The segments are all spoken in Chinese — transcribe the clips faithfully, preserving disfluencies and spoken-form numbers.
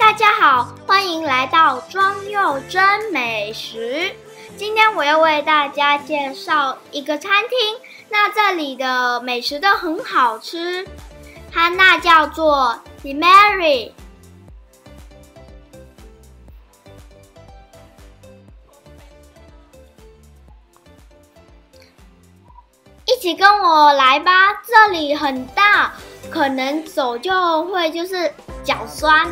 大家好，欢迎来到庄佑真美食。今天我要为大家介绍一个餐厅，那这里的美食都很好吃，它那叫做 Demary。一起跟我来吧，这里很大，可能走就会就是脚酸。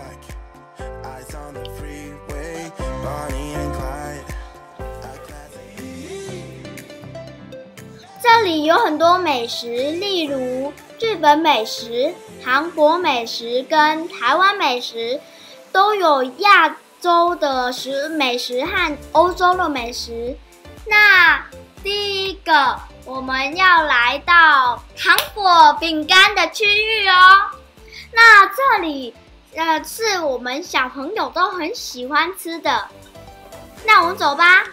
这里有很多美食，例如日本美食、韩国美食跟台湾美食，都有亚洲的食美食和欧洲的美食。那第一个，我们要来到糖果饼干的区域哦。那这里呃是我们小朋友都很喜欢吃的。那我们走吧。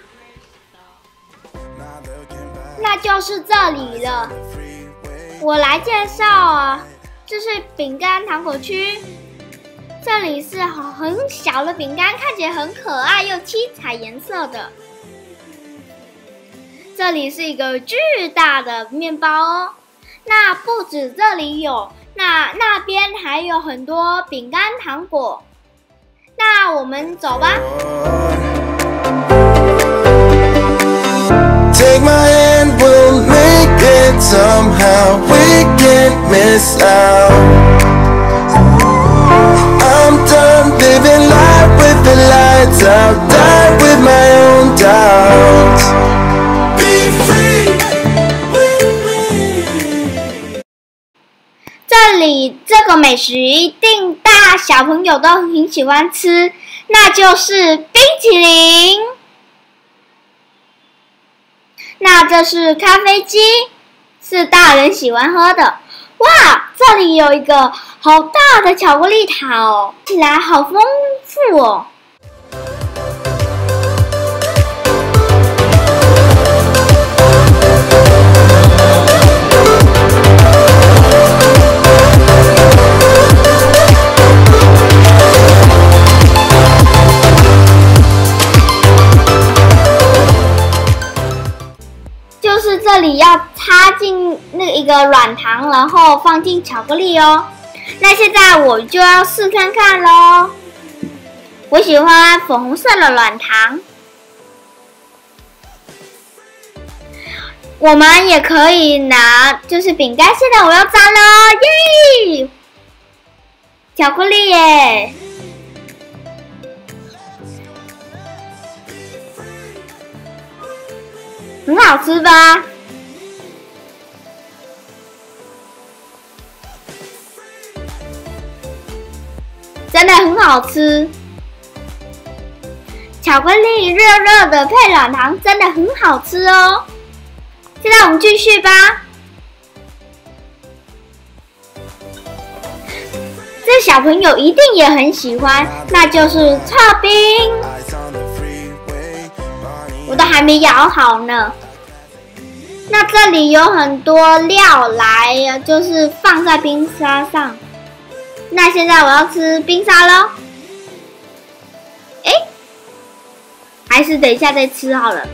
那就是这里了。我来介绍啊，这是饼干糖果区。这里是很小的饼干，看起来很可爱又七彩颜色的。这里是一个巨大的面包哦。那不止这里有，那那边还有很多饼干糖果。那我们走吧。 Take my hand, we'll make it somehow. We can't miss out. I'm done living life with the lights out. Die with my own doubts. Be free. 这里这个美食一定大小朋友都很喜欢吃，那就是冰淇淋。那这是咖啡机，是大人喜欢喝的。哇，这里有一个好大的巧克力塔哦，看起来好丰富哦。就是这里要插进那一个软糖，然后放进巧克力哦。那现在我就要试看看咯。我喜欢粉红色的软糖。我们也可以拿，就是饼干。现在我要沾了，耶！巧克力耶！很好吃吧？真的很好吃。巧克力热热的配软糖，真的很好吃哦。现在我们继续吧。这小朋友一定也很喜欢，那就是刨冰。我都还没咬好呢。那这里有很多料来，就是放在冰沙上。那现在我要吃冰沙咯。哎，还是等一下再吃好了。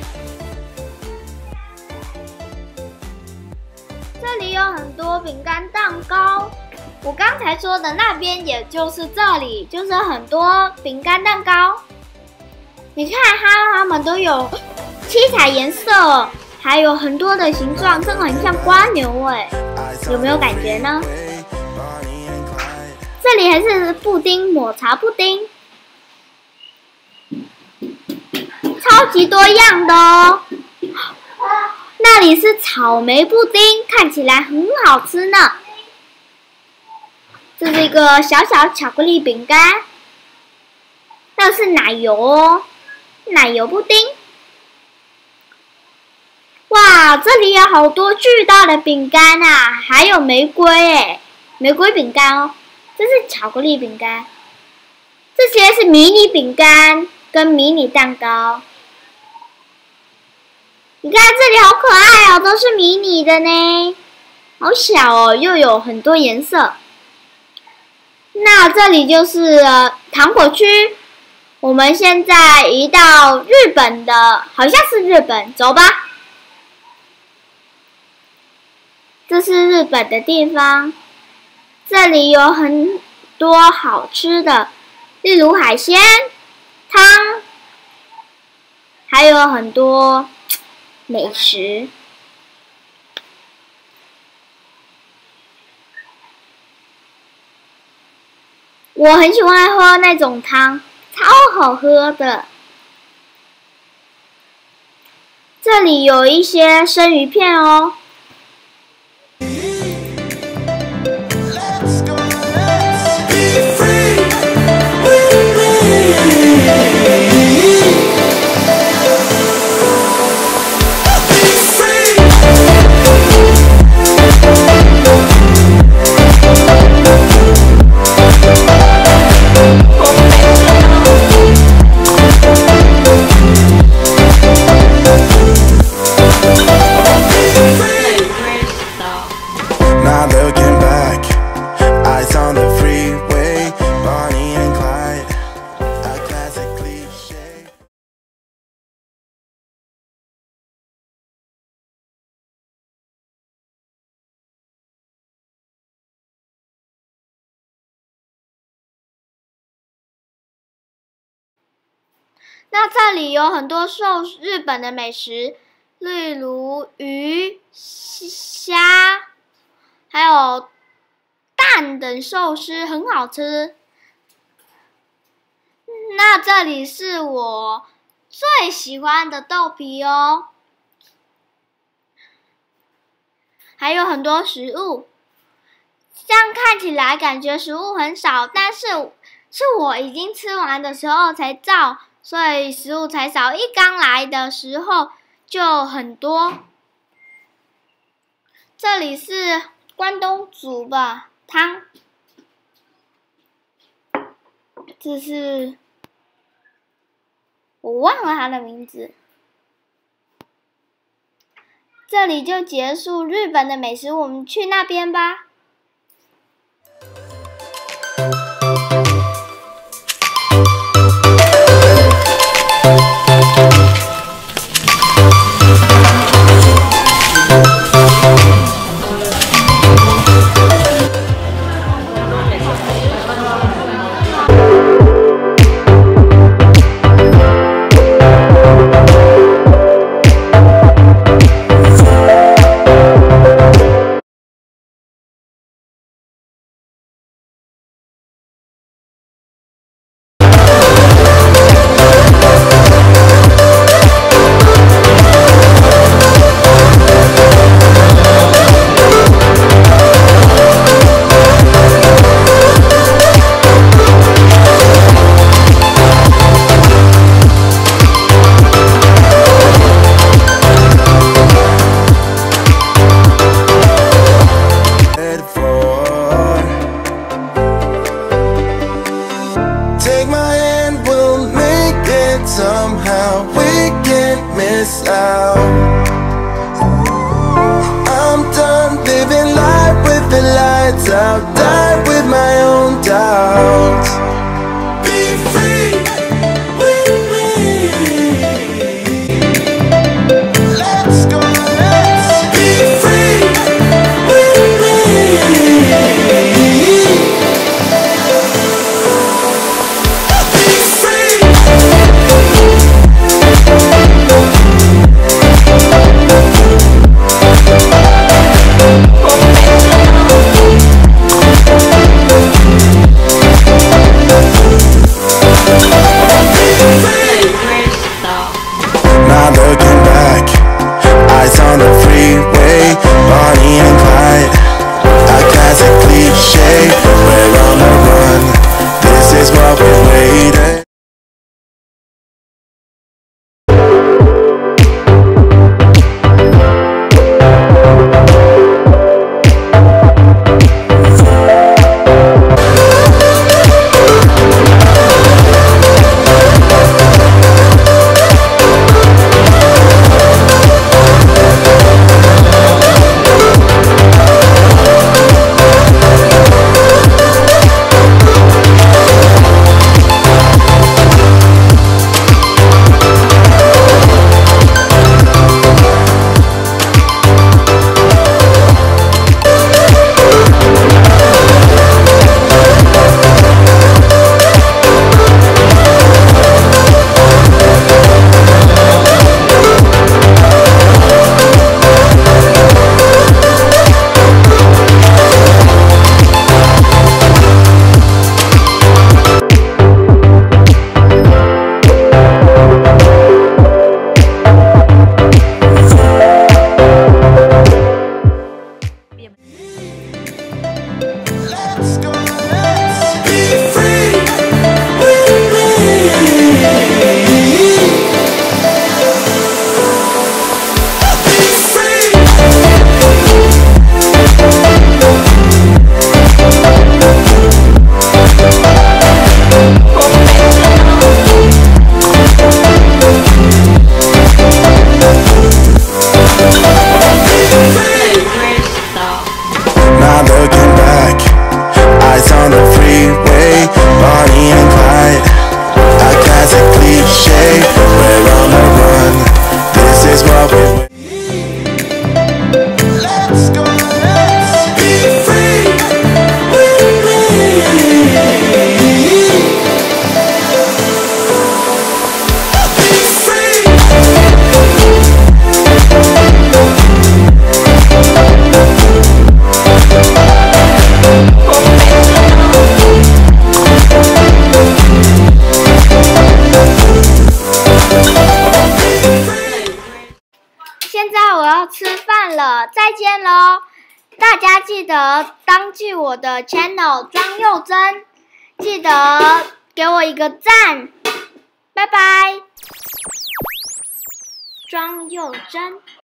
这里有很多饼干蛋糕。我刚才说的那边，也就是这里，就是很多饼干蛋糕。你看它，它们都有七彩颜色，还有很多的形状，真的很像瓜牛哎，有没有感觉呢？这里还是布丁，抹茶布丁，超级多样的哦。那里是草莓布丁，看起来很好吃呢。这是一个小小巧克力饼干，那是奶油哦。奶油布丁，哇，这里有好多巨大的饼干啊，还有玫瑰诶，玫瑰饼干哦，这是巧克力饼干，这些是迷你饼干跟迷你蛋糕。你看这里好可爱哦，都是迷你的呢，好小哦，又有很多颜色。 那这里就是呃糖果区。我们现在移到日本的，好像是日本，走吧。这是日本的地方，这里有很多好吃的，例如海鲜汤，还有很多美食。我很喜欢喝那种汤，超好喝的。这里有一些生鱼片哦。那这里有很多寿日本的美食，例如鱼、虾，还有蛋等寿司，很好吃。那这里是我最喜欢的豆皮哦，还有很多食物。这样看起来感觉食物很少，但是是我已经吃完的时候才造。所以食物才少，一刚来的时候就很多。这里是关东煮吧汤，这是我忘了它的名字。这里就结束日本的美食，我们去那边吧。 Somehow we can't miss out. I'm done living life with the lights out, die with my own doubts. Be free with me. Let's go, let's be free with me. Be free. 了，再见喽！大家记得当记我的 channel 庄佑珍，记得给我一个赞，拜拜。庄佑珍。